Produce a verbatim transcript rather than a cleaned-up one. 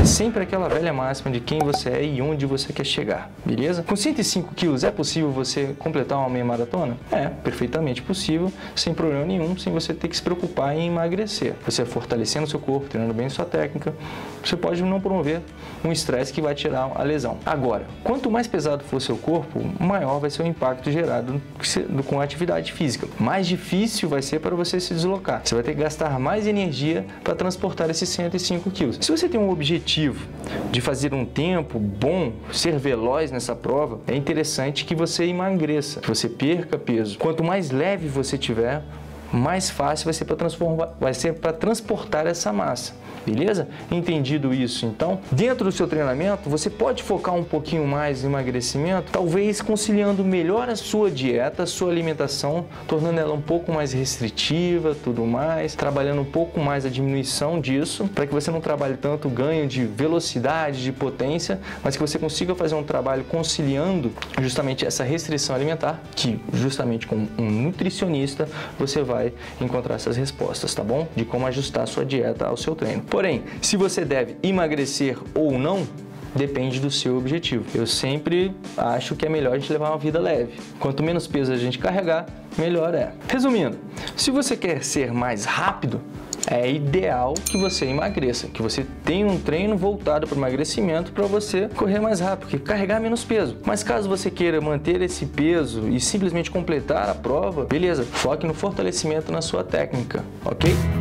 É sempre aquela velha máxima de quem você é e onde você quer chegar, beleza? Com cento e cinco quilos é possível você completar uma meia maratona? É, perfeitamente possível, sem problema nenhum, sem você ter que se preocupar em emagrecer. Você fortalecendo seu corpo, treinando bem sua técnica, você pode não promover um estresse que vai tirar a lesão. Agora, quanto mais pesado for seu corpo, maior vai ser o impacto gerado com a atividade física. Mais difícil vai ser para você se deslocar. Você vai ter que gastar mais energia para transportar esses cento e cinco quilos. Se você tem um objetivo de fazer um tempo bom, ser veloz nessa prova, é interessante que você emagreça, que você perca peso. Quanto mais leve você tiver, mais fácil vai ser para transformar, vai ser para transportar essa massa. Beleza? Entendido isso, então, dentro do seu treinamento, você pode focar um pouquinho mais no emagrecimento, talvez conciliando melhor a sua dieta, a sua alimentação, tornando ela um pouco mais restritiva, tudo mais, trabalhando um pouco mais a diminuição disso, para que você não trabalhe tanto o ganho de velocidade, de potência, mas que você consiga fazer um trabalho conciliando justamente essa restrição alimentar, que justamente com um nutricionista você vai encontrar essas respostas, tá bom? De como ajustar a sua dieta ao seu treino. Porém, se você deve emagrecer ou não, depende do seu objetivo. Eu sempre acho que é melhor a gente levar uma vida leve. Quanto menos peso a gente carregar, melhor é. Resumindo, se você quer ser mais rápido, é ideal que você emagreça, que você tenha um treino voltado para o emagrecimento para você correr mais rápido, porque carregar menos peso. Mas caso você queira manter esse peso e simplesmente completar a prova, beleza, foque no fortalecimento na sua técnica, ok?